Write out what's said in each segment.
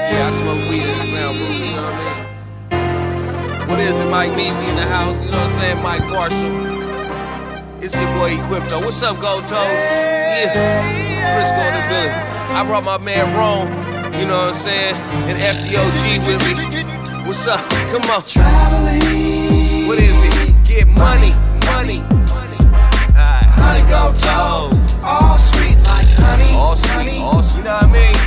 Yeah, I smoke weed in the sound booth, you know what I mean? What is it, Mike Measy in the house, you know what I'm saying? Mike Marshall. It's your boy Equipto. What's up, Gold Toes? Yeah, Frisco in the building. I brought my man Rome, you know what I'm saying? And FDOG with me. What's up? Come on. Traveling. What is it? Get money, money. Alright, Honey Gold Toes, all sweet like honey. all sweet, honey. all sweet. You know what I mean?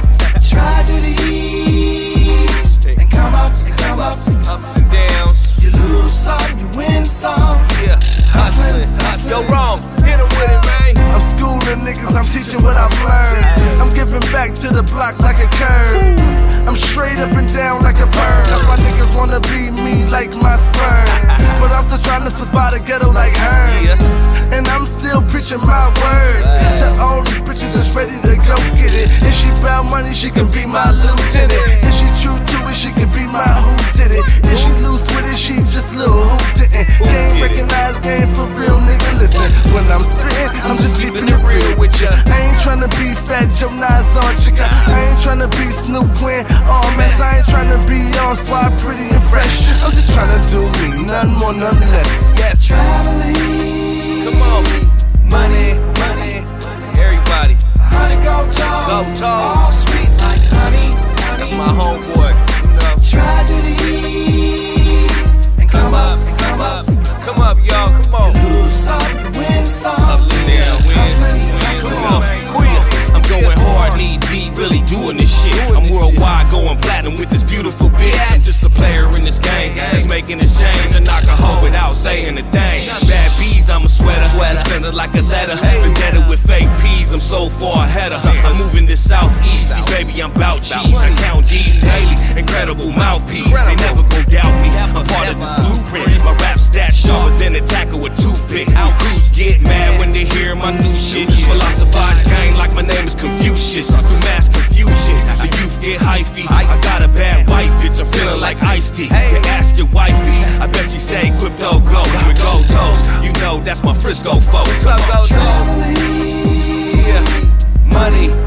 Tragedies and come ups and come ups. Ups and downs. You lose some, you win some. Yeah, hustling, hustling. Yo, Rome, hit him with it, man. I'm schooling niggas, I'm teaching what I've learned. I'm giving back to the block like a curve. I'm straight up and down like a bird. That's why niggas wanna be me like my sperm. But I'm still trying to survive the ghetto like her. And I'm still preaching my word to all these bitches that's ready to go get it. If she found money, she can be my lieutenant. If she true to it, she can be my who did it. If she loose with it, she just little who didn't. Game recognize game for real, nigga. Listen, when I'm spitting, I'm just keeping it real with ya. I ain't tryna be Fat Joe Nas on chica. I ain't tryna be Snoop Quinn, all mess. I ain't tryna be all swag, pretty and fresh. I'm just tryna do me, none more, none less. Yes, Traveling. come on. Money, money. Everybody. Honey Gold Toes, Gold Toes. all sweet like honey. That's honey. my homeboy. You know. Tragedies and come ups and come ups. Come up, y'all. Come on. You lose some, you win some. Ups and downs. Hustling, Come hustling. on. Queens. I'm going hard, knee deep, really doing this shit. I'm worldwide, going platinum with this beautiful bitch. I'm just a player in this game that's making this change. I knock a hoe without saying a thing. Bad bees, I'm a sweater. Send it like a letter. Vendetta with fake peas, I'm so far ahead of her. I'm moving this southeast, baby, I'm bout cheese. I count G's daily, incredible mouthpiece. They never gon' doubt me, I'm part of this blueprint. My rap stats sharper than a tackle with toothpick. Out crews get mad when they hear my new shit. Philosophize gang like my name is Confucius. Through mass confusion, the youth get hyphy. I got a bad white bitch, I'm feeling like Ice-T. You ask your wifey, I bet she say Equipto go with Gold Toes. You know that's my Frisco folks. What's up, Gold Toes? Traveling. Yeah. Money,